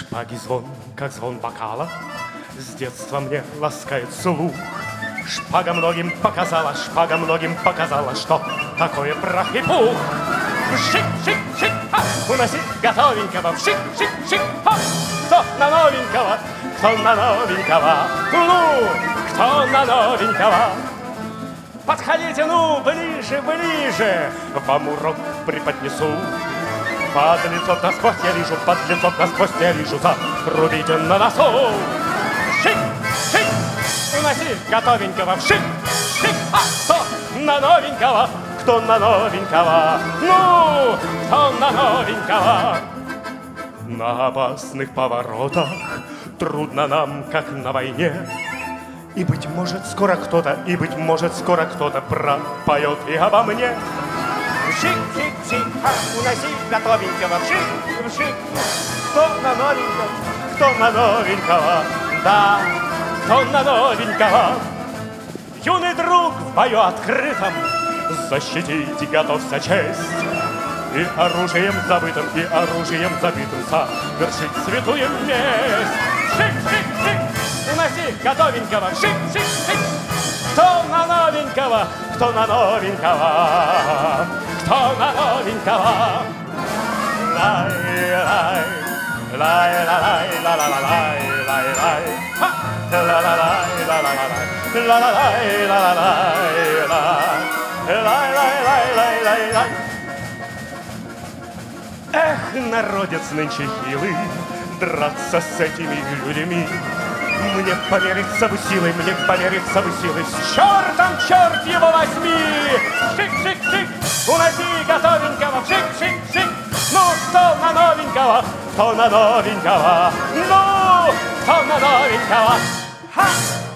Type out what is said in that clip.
Шпаги звон, как звон бокала, с детства мне ласкает слух. Шпага многим показала, что такое прах и пух. Шик-шик-шик, уноси готовенького, шик-шик-шик, кто на новенького, кто на новенького, ну, кто на новенького. Подходите, ну, ближе, ближе, вам урок преподнесу. Под лицом насквозь я вижу, под лицом насквозь я вижу, зарубите на носу. Шик, шик, уноси готовенького, шик, шик, кто на новенького, кто на новенького, ну, кто на новенького. На опасных поворотах трудно нам, как на войне. И, быть может, скоро кто-то пропоет и обо мне. Шик-шик-шик, уноси готовенького, шик-шик. Кто на новенького, да, кто на новенького. Юный друг в бою открытом защитить готов за честь. И оружием забытым совершить святую месть. Шик-шик-шик, уноси готовенького, шик-шик-шик. Кто на новенького, кто на новенького, кто на новенького. Лай-лай, лай-лай-лай-лай-лай-лай, ла-ла-лай-лай-лай-лай, ла-ла-лай-лай-лай-лай. Эх, народец нынче хилый, драться с этими людьми. Мне помериться бы силой, с чертом, черт его возьми! Шик-шик-шик, уноси готовенького, шик-шик-шик. Ну, кто на новенького, ну, кто на новенького. Ха!